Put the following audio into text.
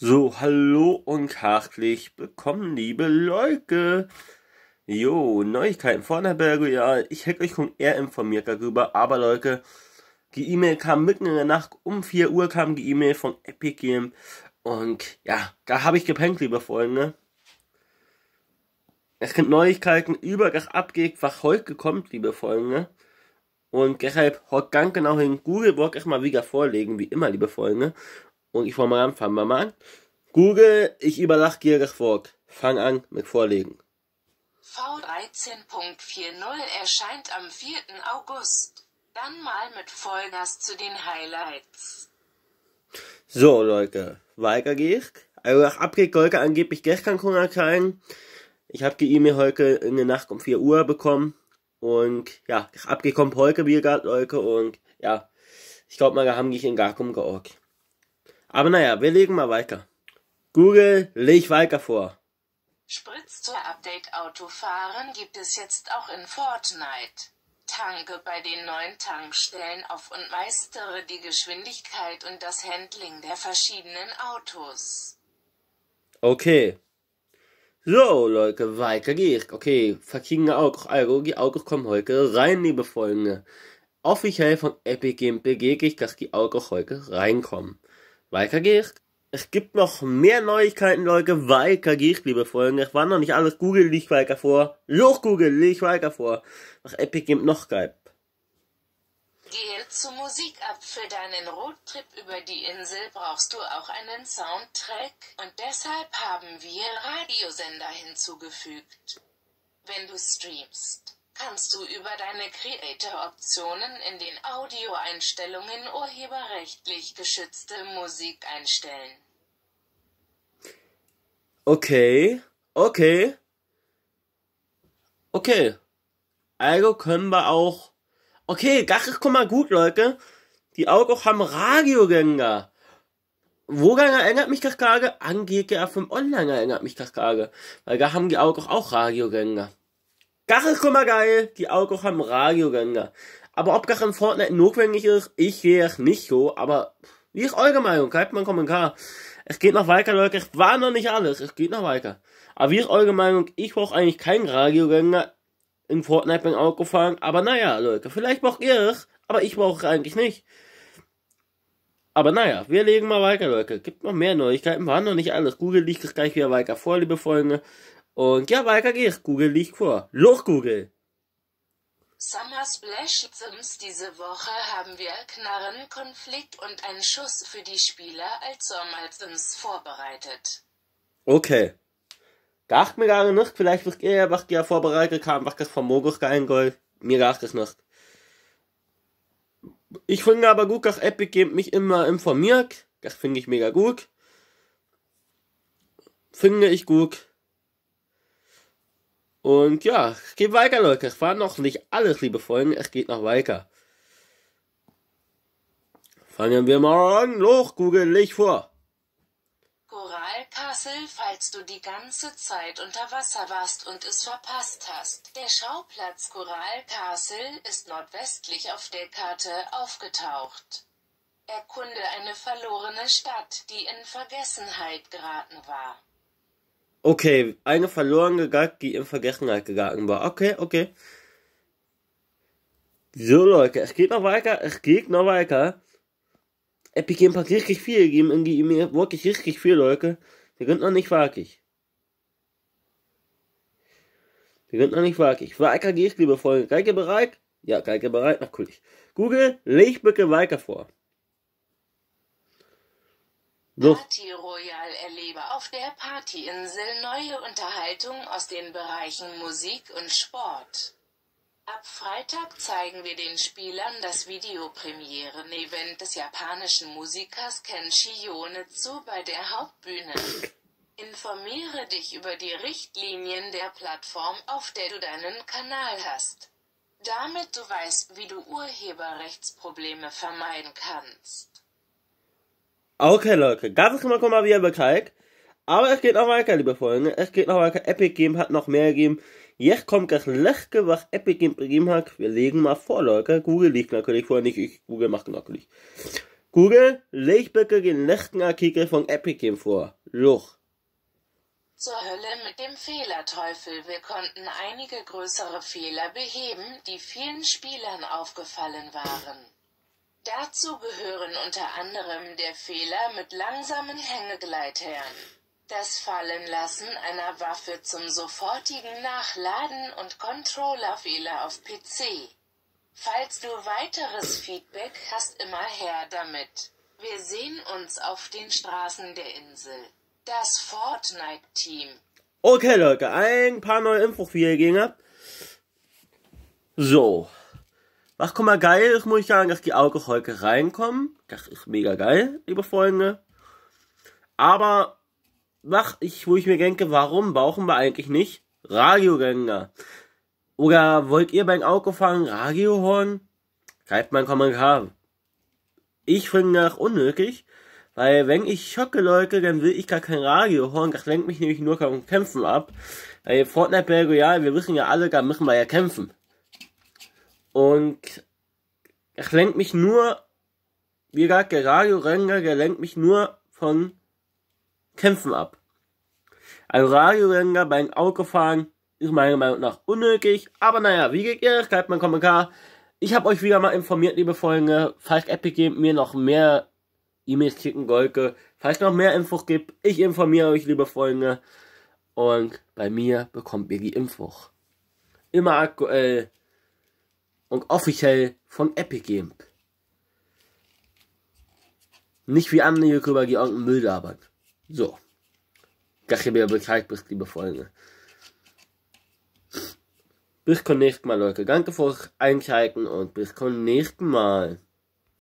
So, hallo und herzlich willkommen, liebe Leute. Jo, Neuigkeiten von der Berge, ja, ich hätte euch schon eher informiert darüber, aber Leute, die E-Mail kam mitten in der Nacht, um 4 Uhr kam die E-Mail von Epic Games und ja, da habe ich gepennt, liebe Freunde. Es gibt Neuigkeiten über das Update, was heute kommt, liebe Freunde. Und deshalb heute ganz genau hin, Google wollte ich mal wieder vorlegen, wie immer, liebe Freunde. Und ich wollte mal anfangen, mal an. Google, ich überlasse dir das Wort. Fang an mit Vorlegen. V13.40 erscheint am 4. August. Dann mal mit Vollgas zu den Highlights. So, Leute, weiter geht's. Also das Update sollte angeblich gestern schon erscheinen. Ich habe die E-Mail heute in der Nacht um 4 Uhr bekommen. Und ja, das Update kommt heute wieder, Leute. Und ja, ich glaube mal, da haben die in Garkum georgt. Aber naja, wir legen mal weiter. Google, leg weiter vor. Spritz zur Update-Autofahren gibt es jetzt auch in Fortnite. Tanke bei den neuen Tankstellen auf und meistere die Geschwindigkeit und das Handling der verschiedenen Autos. Okay. So, Leute, weiter geht's. Okay, verschiedene Autos. Also, die Autos kommen heute rein, liebe Freunde. Offiziell von Epic Games bestätigt, dass die Autos heute reinkommen. Weiter geht's. Es gibt noch mehr Neuigkeiten, Leute. Weiter geht's, liebe Freunde. Es war noch nicht alles. Google liegt weiter vor. Los, Google, leg weiter vor. Was Epic Games noch gab. Gehe zur Musik ab. Für deinen Roadtrip über die Insel brauchst du auch einen Soundtrack und deshalb haben wir Radiosender hinzugefügt. Wenn du streamst, kannst du über deine Creator-Optionen in den Audioeinstellungen urheberrechtlich geschützte Musik einstellen. Okay. Also können wir auch... Okay, das ist schon mal gut, Leute. Die Autos haben Radiosender. Woran erinnert mich das gerade? An GTA 5 Online erinnert mich das gerade. Weil da haben die Autos auch Radiosender. Das ist schon mal geil. Die Autos haben Radiosender. Aber ob das in Fortnite notwendig ist, ich sehe es nicht so. Aber wie ist eure Meinung? Schreibt mal einen Kommentar. Es geht noch weiter, Leute. Es war noch nicht alles. Es geht noch weiter. Aber wie ist eure Meinung? Ich brauche eigentlich keinen Radiosender in Fortnite beim Autofahren. Aber naja, Leute. Vielleicht braucht ihr es. Aber ich brauche es eigentlich nicht. Aber naja, wir legen mal weiter, Leute. Gibt noch mehr Neuigkeiten. War noch nicht alles. Google liegt es gleich wieder weiter vor, liebe Freunde. Und ja, weiter geht's. Google liegt vor. Los, Google! Summer Splash Sims. Diese Woche haben wir Knarren, Konflikt und einen Schuss für die Spieler als Sommer Sims vorbereitet. Okay. Dacht mir gar nicht. Vielleicht wird ihr was ihr vorbereitet haben, was das vom Mogus geeingold. Mir dacht es nicht. Ich finde aber gut, dass Epic Games mich immer informiert. Das finde ich mega gut. Finde ich gut. Und ja, es geht weiter, Leute. Es war noch nicht alles, liebe Freunde. Es geht noch weiter. Fangen wir mal an. Los, Google, leg vor. Coral Castle, falls du die ganze Zeit unter Wasser warst und es verpasst hast. Der Schauplatz Coral Castle ist nordwestlich auf der Karte aufgetaucht. Erkunde eine verlorene Stadt, die in Vergessenheit geraten war. Okay, eine verlorene Stadt, die in Vergessenheit geraten war. Okay. So, Leute, es geht noch weiter. Epic Games hat richtig viel gegeben in die E-Mail. Wirklich richtig viel, Leute. Wir sind noch nicht fertig. Weiter geht's, liebe Freunde. Seid ihr bereit? Ja, seid ihr bereit? Natürlich. Google, leg bitte weiter vor. So. Party Royale, erlebe auf der Partyinsel neue Unterhaltung aus den Bereichen Musik und Sport. Ab Freitag zeigen wir den Spielern das Videopremieren-Event des japanischen Musikers Kenshi Yonezu bei der Hauptbühne. Informiere dich über die Richtlinien der Plattform, auf der du deinen Kanal hast, damit du weißt, wie du Urheberrechtsprobleme vermeiden kannst. Okay, Leute, das ist mal wieder Bescheid. Aber es geht noch weiter, liebe Freunde. Epic Games hat noch mehr gegeben. Jetzt kommt das Letzte, was Epic Games gegeben hat. Wir legen mal vor, Leute. Google liegt natürlich vor, nicht ich. Google macht natürlich. Google, leg bitte den letzten Artikel von Epic Game vor. Luch. Zur Hölle mit dem Fehlerteufel. Wir konnten einige größere Fehler beheben, die vielen Spielern aufgefallen waren. Dazu gehören unter anderem der Fehler mit langsamen Hängegleithähnen, das Fallenlassen einer Waffe zum sofortigen Nachladen und Controllerfehler auf PC. Falls du weiteres Feedback hast, immer her damit. Wir sehen uns auf den Straßen der Insel. Das Fortnite-Team. Okay, Leute, ein paar neue Infos für ihr gegeben. So. Was guck mal geil ist, muss ich sagen, dass die Autos heute reinkommen. Das ist mega geil, liebe Freunde. Aber, wo ich mir denke, warum brauchen wir eigentlich nicht Radiogänger? Oder wollt ihr beim Autofahren Radio hören? Schreibt mal einen Kommentar. Ich finde das unnötig, weil wenn ich schocke Leute, dann will ich gar kein Radio hören. Das lenkt mich nämlich nur vom Kämpfen ab. Bei Fortnite Battle Royale, wir wissen ja alle, da müssen wir ja kämpfen. Und das lenkt mich nur, wie gesagt, der Radiogänger, der lenkt mich nur von Kämpfen ab. Also Radiogänger beim Autofahren ist meiner Meinung nach unnötig, aber naja, wie geht ihr? Schreibt mal einen Kommentar. Ich habe euch wieder mal informiert, liebe Freunde, falls Epic Game mir noch mehr E-Mails schicken wollte, falls noch mehr Infos gibt, ich informiere euch, liebe Freunde, und bei mir bekommt ihr die Infos. Immer aktuell und offiziell von Epic Game. Nicht wie andere YouTuber, die irgendeinen Müll labern. So. Dass ihr mir Bescheid wisst, liebe Freunde. Bis zum nächsten Mal, Leute. Danke fürs Einschalten und bis zum nächsten Mal.